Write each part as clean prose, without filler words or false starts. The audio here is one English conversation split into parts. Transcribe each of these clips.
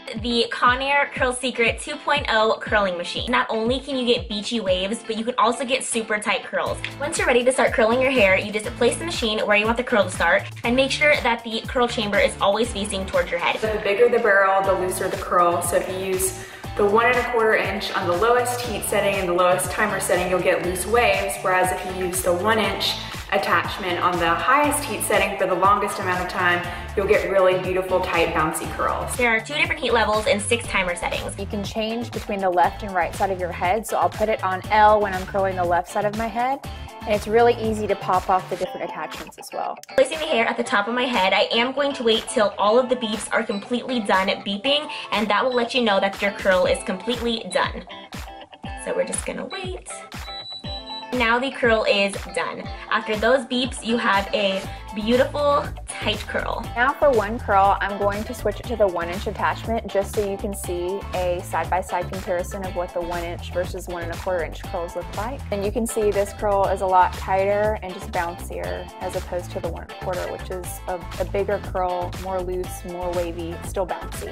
the Conair Curl Secret 2.0 curling machine. Not only can you get beachy waves, but you can also get super tight curls. Once you're ready to start curling your hair, you just place the machine where you want the curl to start and make sure that the curl chamber is always facing towards your head. The bigger the barrel, the looser the curl. So if you use the 1 1/4 inch on the lowest heat setting and the lowest timer setting, you'll get loose waves, whereas if you use the 1 inch attachment on the highest heat setting for the longest amount of time, you'll get really beautiful, tight, bouncy curls. There are 2 different heat levels and 6 timer settings. You can change between the left and right side of your head, so I'll put it on L when I'm curling the left side of my head, and it's really easy to pop off the different attachments as well. Placing the hair at the top of my head, I am going to wait till all of the beeps are completely done beeping, and that will let you know that your curl is completely done. So we're just gonna wait. Now the curl is done. After those beeps, you have a beautiful, tight curl. Now for one curl, I'm going to switch it to the 1 inch attachment just so you can see a side-by-side comparison of what the 1 inch versus 1 1/4 inch curls look like. And you can see this curl is a lot tighter and just bouncier as opposed to the 1 1/4, which is a bigger curl, more loose, more wavy, still bouncy.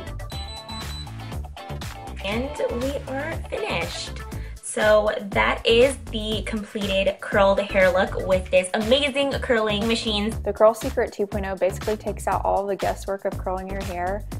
And we are finished. So that is the completed curled hair look with this amazing curling machine. The Curl Secret 2.0 basically takes out all the guesswork of curling your hair